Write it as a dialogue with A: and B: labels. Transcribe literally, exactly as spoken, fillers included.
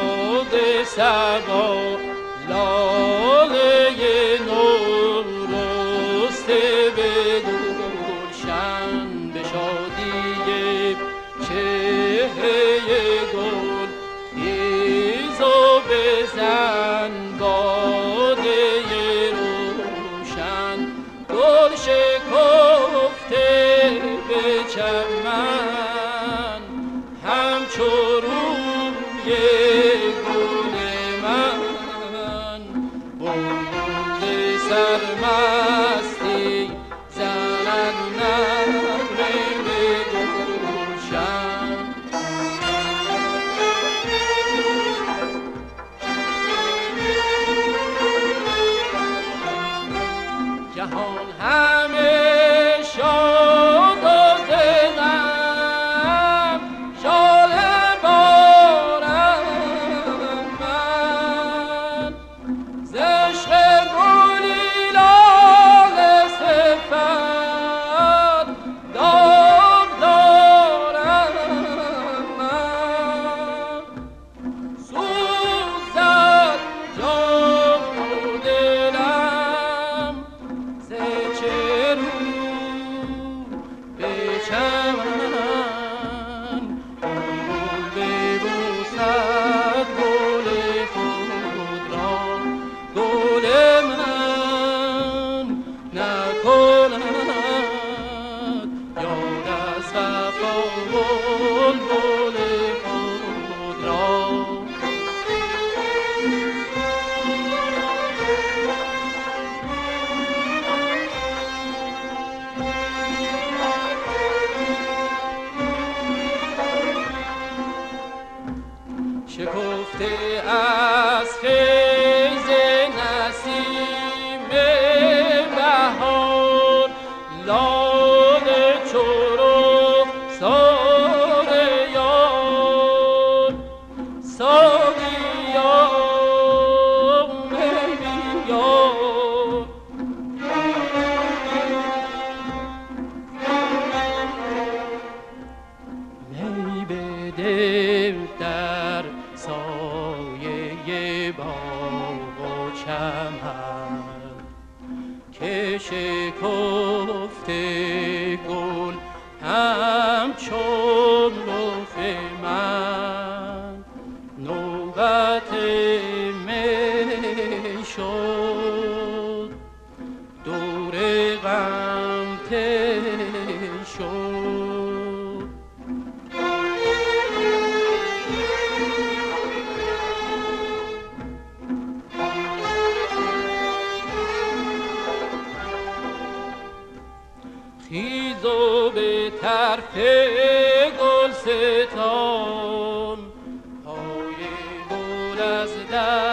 A: باد صبا لاله نو رسته به گلشن، به شادی چهره گل خیز و بزن باده روشن، گل شکفته به چمن همچو روی گل من، بلبل سرمستی زنن نغمه به گلشن. جهان همه شاد و دلم شاله بارم من، ز عشق گلی لاله صفت داغ دارم من، سوزد جان و دلم ز چه رو به چمن، بلبل ببوسد گل خود را، گل من نکند یاد از وفا بلبل خود را. شکفته از فیض نسیم بهار لاله چرخ سار یار، ساقیا می بیار، می بده در سایه باغ و چمن که شکفته گل همچون رخ من، نوبت می شد دور غم طی شد. خیز و به طرف گلستان پای گل از در